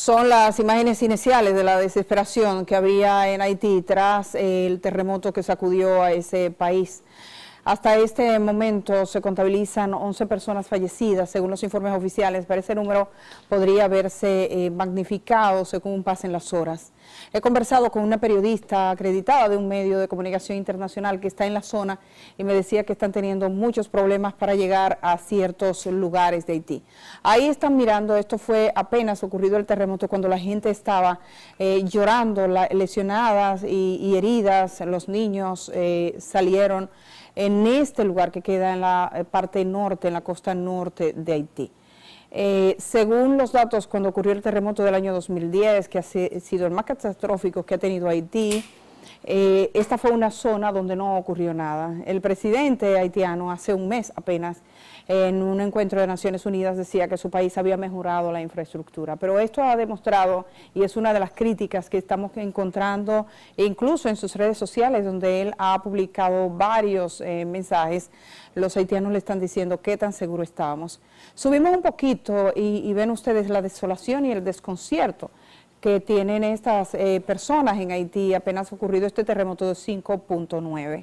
Son las imágenes iniciales de la desesperación que había en Haití tras el terremoto que sacudió a ese país. Hasta este momento se contabilizan 11 personas fallecidas, según los informes oficiales, pero ese número podría verse magnificado según pasen las horas. He conversado con una periodista acreditada de un medio de comunicación internacional que está en la zona y me decía que están teniendo muchos problemas para llegar a ciertos lugares de Haití. Ahí están mirando, esto fue apenas ocurrido el terremoto cuando la gente estaba llorando, lesionadas y heridas, los niños salieron en este lugar que queda en la parte norte, en la costa norte de Haití. Según los datos, cuando ocurrió el terremoto del año 2010, que ha sido el más catastrófico que ha tenido Haití, esta fue una zona donde no ocurrió nada. El presidente haitiano hace un mes apenas, en un encuentro de Naciones Unidas, decía que su país había mejorado la infraestructura, pero esto ha demostrado, y es una de las críticas que estamos encontrando, incluso en sus redes sociales, donde él ha publicado varios mensajes, los haitianos le están diciendo qué tan seguro estábamos. Subimos un poquito y ven ustedes la desolación y el desconcierto que tienen estas personas en Haití, apenas ocurrido este terremoto de 5.9.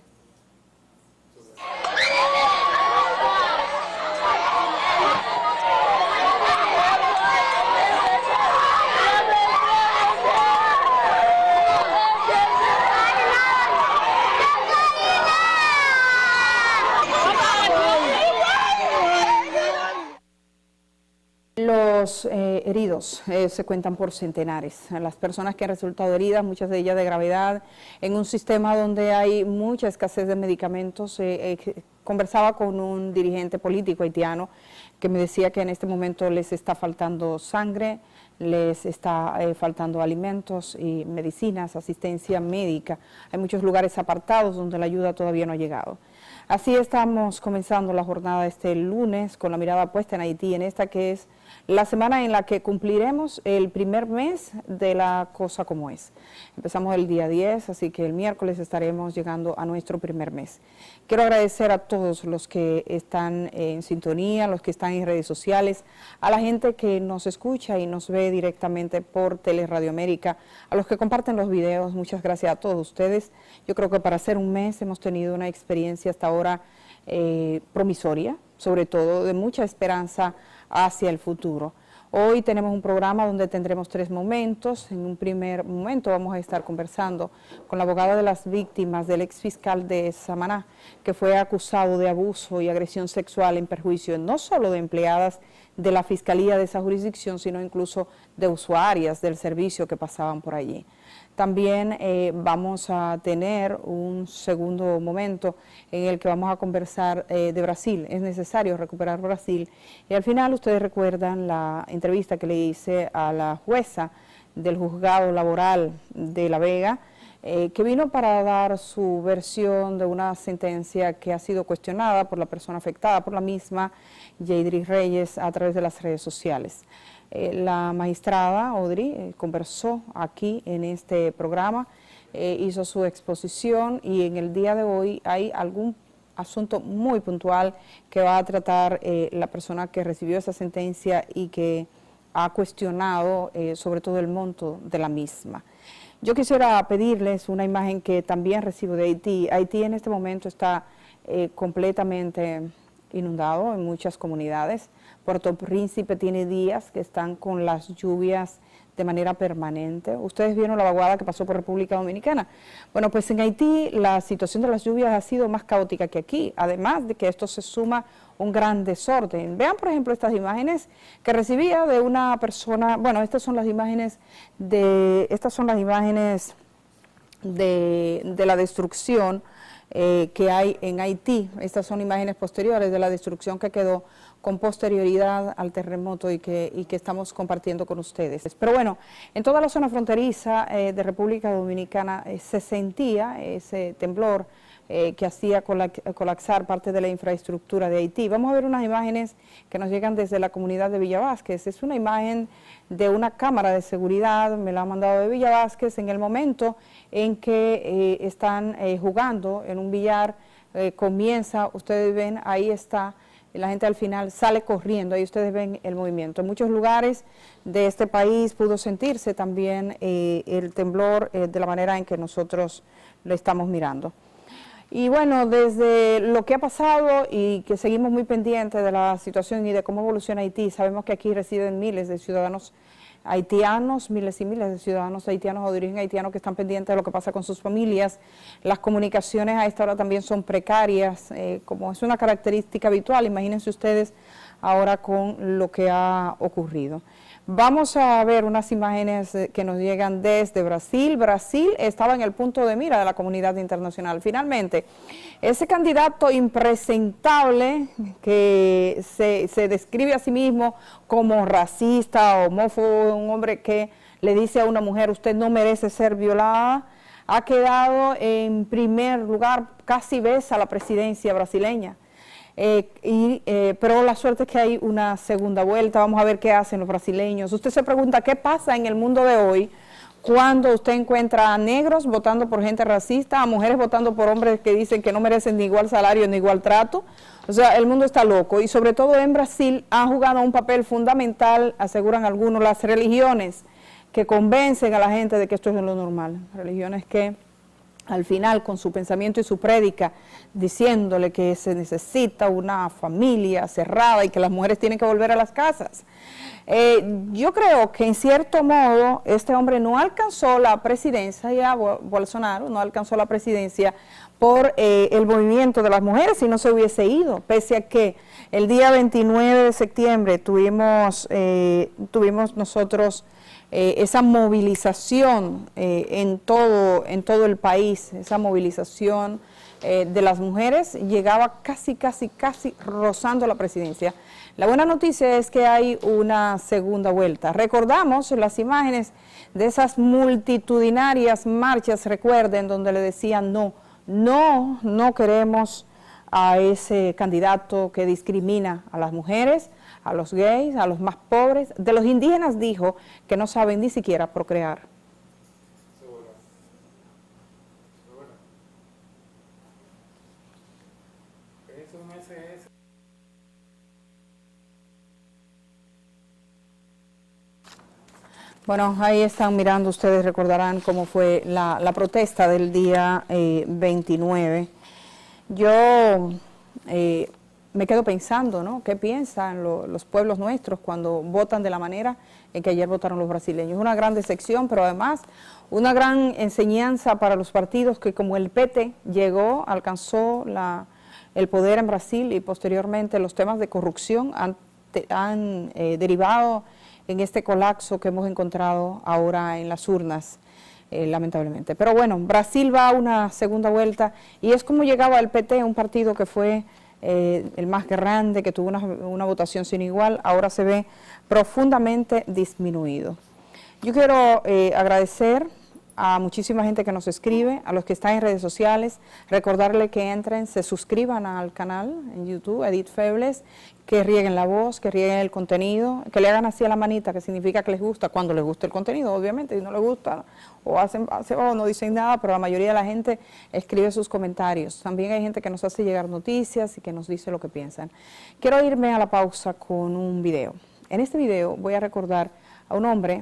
Los heridos se cuentan por centenares. Las personas que han resultado heridas, muchas de ellas de gravedad, en un sistema donde hay mucha escasez de medicamentos. Conversaba con un dirigente político haitiano que me decía que en este momento les está faltando sangre, les está faltando alimentos y medicinas, asistencia médica. Hay muchos lugares apartados donde la ayuda todavía no ha llegado. Así estamos comenzando la jornada este lunes con la mirada puesta en Haití, en esta que es la semana en la que cumpliremos el primer mes de la cosa como es. Empezamos el día 10, así que el miércoles estaremos llegando a nuestro primer mes. Quiero agradecer a todos los que están en sintonía, los que están en redes sociales, a la gente que nos escucha y nos ve directamente por Teleradio América, a los que comparten los videos. Muchas gracias a todos ustedes. Yo creo que para hacer un mes hemos tenido una experiencia hasta ahora promisoria, sobre todo de mucha esperanza hacia el futuro. Hoy tenemos un programa donde tendremos 3 momentos. En un primer momento vamos a estar conversando con la abogada de las víctimas del exfiscal de Samaná, que fue acusado de abuso y agresión sexual en perjuicio no solo de empleadas de la fiscalía de esa jurisdicción, sino incluso de usuarias del servicio que pasaban por allí. También vamos a tener un segundo momento en el que vamos a conversar de Brasil. Es necesario recuperar Brasil. Y al final ustedes recuerdan la entrevista que le hice a la jueza del juzgado laboral de La Vega, que vino para dar su versión de una sentencia que ha sido cuestionada por la persona afectada, por la misma, Yeidris Reyes, a través de las redes sociales. La magistrada Audrey conversó aquí en este programa, hizo su exposición y en el día de hoy hay algún asunto muy puntual que va a tratar la persona que recibió esa sentencia y que ha cuestionado sobre todo el monto de la misma. Yo quisiera pedirles una imagen que también recibo de Haití. Haití en este momento está completamente inundado en muchas comunidades. Puerto Príncipe tiene días que están con las lluvias de manera permanente. Ustedes vieron la vaguada que pasó por República Dominicana. Bueno, pues en Haití la situación de las lluvias ha sido más caótica que aquí, además de que esto se suma un gran desorden. Vean, por ejemplo, estas imágenes que recibía de una persona. Bueno, estas son las imágenes de la destrucción que hay en Haití. Estas son imágenes posteriores de la destrucción que quedó con posterioridad al terremoto y que estamos compartiendo con ustedes. Pero bueno, en toda la zona fronteriza de República Dominicana se sentía ese temblor que hacía colapsar parte de la infraestructura de Haití. Vamos a ver unas imágenes que nos llegan desde la comunidad de Villa Vázquez. Es una imagen de una cámara de seguridad, me la ha mandado de Villa Vázquez, en el momento en que están jugando en un billar. Comienza, ustedes ven, ahí está y la gente al final sale corriendo. Ahí ustedes ven el movimiento. En muchos lugares de este país pudo sentirse también el temblor de la manera en que nosotros lo estamos mirando. Y bueno, desde lo que ha pasado y que seguimos muy pendientes de la situación y de cómo evoluciona Haití, sabemos que aquí residen miles de ciudadanos haitianos, miles y miles de ciudadanos haitianos o de origen haitiano que están pendientes de lo que pasa con sus familias. Las comunicaciones a esta hora también son precarias, como es una característica habitual. Imagínense ustedes ahora con lo que ha ocurrido. Vamos a ver unas imágenes que nos llegan desde Brasil. Brasil estaba en el punto de mira de la comunidad internacional. Finalmente, ese candidato impresentable que se describe a sí mismo como racista, homófobo, un hombre que le dice a una mujer, usted no merece ser violada, ha quedado en primer lugar, casi besa la presidencia brasileña. Pero la suerte es que hay una segunda vuelta. Vamos a ver qué hacen los brasileños. Usted se pregunta qué pasa en el mundo de hoy cuando usted encuentra a negros votando por gente racista, a mujeres votando por hombres que dicen que no merecen ni igual salario ni igual trato. O sea, el mundo está loco y sobre todo en Brasil ha jugado un papel fundamental, aseguran algunos, las religiones que convencen a la gente de que esto es lo normal. Religiones que al final con su pensamiento y su prédica, diciéndole que se necesita una familia cerrada y que las mujeres tienen que volver a las casas. Yo creo que en cierto modo este hombre no alcanzó la presidencia, Bolsonaro no alcanzó la presidencia por el movimiento de las mujeres si no se hubiese ido, pese a que el día 29 de septiembre tuvimos nosotros esa movilización en todo el país, esa movilización de las mujeres llegaba casi rozando la presidencia. La buena noticia es que hay una segunda vuelta. Recordamos las imágenes de esas multitudinarias marchas, recuerden, donde le decían no queremos a ese candidato que discrimina a las mujeres, a los gays, a los más pobres. De los indígenas dijo que no saben ni siquiera procrear. Bueno, ahí están mirando, ustedes recordarán cómo fue la protesta del día 29. Yo me quedo pensando, ¿no? ¿Qué piensan los pueblos nuestros cuando votan de la manera en que ayer votaron los brasileños? Una gran decepción, pero además una gran enseñanza para los partidos que como el PT alcanzó el poder en Brasil y posteriormente los temas de corrupción han derivado en este colapso que hemos encontrado ahora en las urnas, lamentablemente. Pero bueno, Brasil va a una segunda vuelta y es como llegaba el PT, un partido que fue el más grande, que tuvo una votación sin igual, ahora se ve profundamente disminuido. Yo quiero agradecer a muchísima gente que nos escribe, a los que están en redes sociales, recordarle que entren, se suscriban al canal en YouTube, Edith Febles, que rieguen la voz, que rieguen el contenido, que le hagan así a la manita, que significa que les gusta, cuando les gusta el contenido, obviamente, si no les gusta, o no dicen nada, pero la mayoría de la gente escribe sus comentarios. También hay gente que nos hace llegar noticias y que nos dice lo que piensan. Quiero irme a la pausa con un video. En este video voy a recordar a un hombre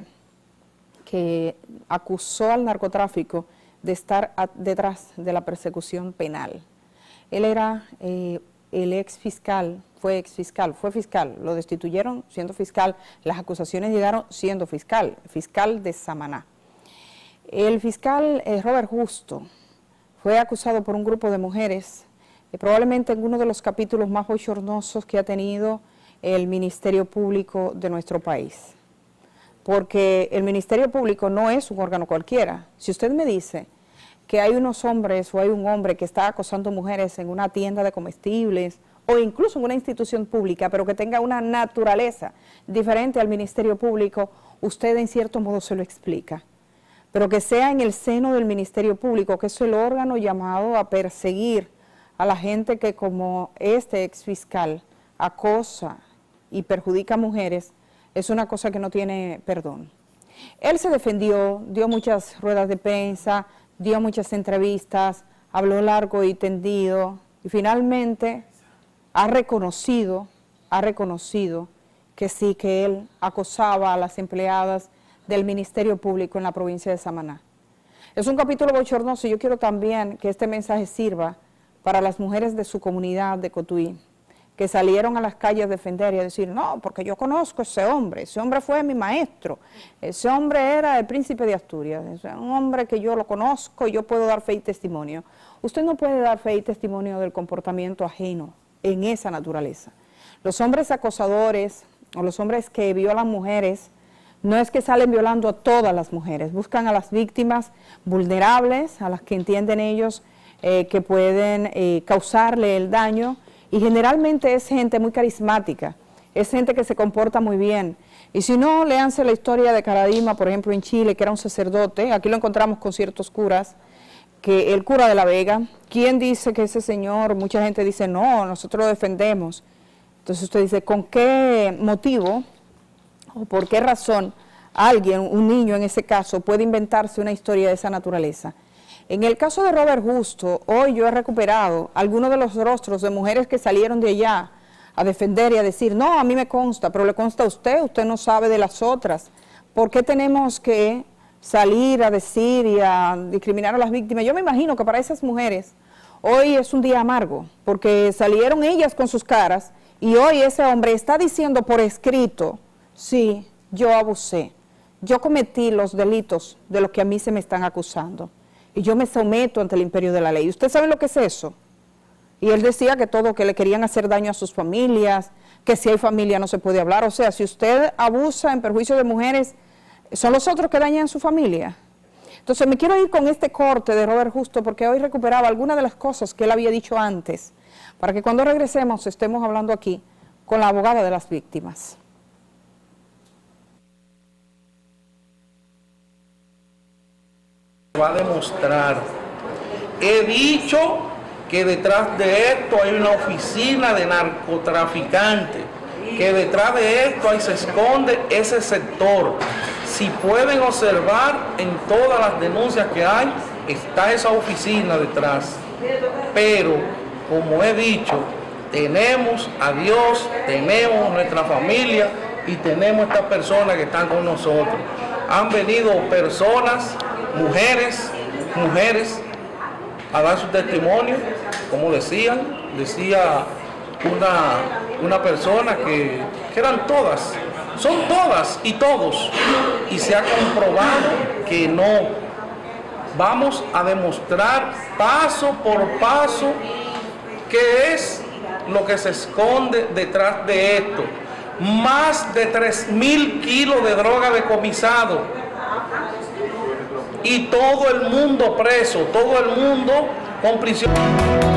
que acusó al narcotráfico de estar detrás de la persecución penal. Él era el fue fiscal, lo destituyeron siendo fiscal, las acusaciones llegaron siendo fiscal de Samaná. El fiscal Robert Justo fue acusado por un grupo de mujeres, probablemente en uno de los capítulos más bochornosos que ha tenido el Ministerio Público de nuestro país. Porque el Ministerio Público no es un órgano cualquiera. Si usted me dice que hay unos hombres o hay un hombre que está acosando mujeres en una tienda de comestibles o incluso en una institución pública, pero que tenga una naturaleza diferente al Ministerio Público, usted en cierto modo se lo explica. Pero que sea en el seno del Ministerio Público, que es el órgano llamado a perseguir a la gente que como este exfiscal acosa y perjudica a mujeres, es una cosa que no tiene perdón. Él se defendió, dio muchas ruedas de prensa, dio muchas entrevistas, habló largo y tendido y finalmente ha reconocido que sí, que él acosaba a las empleadas del Ministerio Público en la provincia de Samaná. Es un capítulo bochornoso y yo quiero también que este mensaje sirva para las mujeres de su comunidad de Cotuí, que salieron a las calles a defender y a decir, no, porque yo conozco a ese hombre fue mi maestro, ese hombre era el príncipe de Asturias, es un hombre que yo lo conozco y yo puedo dar fe y testimonio. Usted no puede dar fe y testimonio del comportamiento ajeno en esa naturaleza. Los hombres acosadores o los hombres que violan mujeres, no es que salen violando a todas las mujeres, buscan a las víctimas vulnerables, a las que entienden ellos que pueden causarle el daño, y generalmente es gente muy carismática, es gente que se comporta muy bien. Y si no, léanse la historia de Caradima, por ejemplo, en Chile, que era un sacerdote, aquí lo encontramos con ciertos curas, que el cura de La Vega, ¿quién dice que ese señor? Mucha gente dice, no, nosotros lo defendemos. Entonces usted dice, ¿con qué motivo o por qué razón alguien, un niño en ese caso, puede inventarse una historia de esa naturaleza? En el caso de Robert Justo, hoy yo he recuperado algunos de los rostros de mujeres que salieron de allá a defender y a decir, no, a mí me consta, pero le consta a usted no sabe de las otras. ¿Por qué tenemos que salir a decir y a discriminar a las víctimas? Yo me imagino que para esas mujeres hoy es un día amargo, porque salieron ellas con sus caras y hoy ese hombre está diciendo por escrito, sí, yo abusé, yo cometí los delitos de los que a mí se me están acusando. Y yo me someto ante el imperio de la ley. ¿Usted sabe lo que es eso? Y él decía que todo, que le querían hacer daño a sus familias, que si hay familia no se puede hablar. O sea, si usted abusa en perjuicio de mujeres, ¿son los otros que dañan a su familia? Entonces me quiero ir con este corte de Robert Justo, porque hoy recuperaba algunas de las cosas que él había dicho antes, para que cuando regresemos estemos hablando aquí con la abogada de las víctimas. Va a demostrar. He dicho que detrás de esto hay una oficina de narcotraficantes, que detrás de esto ahí se esconde ese sector. Si pueden observar en todas las denuncias que hay, está esa oficina detrás. Pero, como he dicho, tenemos a Dios, tenemos nuestra familia y tenemos estas personas que están con nosotros. Han venido personas, mujeres, a dar su testimonio, como decía una persona que eran todas, son todas y todos, y se ha comprobado que no. Vamos a demostrar paso por paso qué es lo que se esconde detrás de esto. Más de 3.000 kilos de droga decomisado. Y todo el mundo preso, todo el mundo con prisión.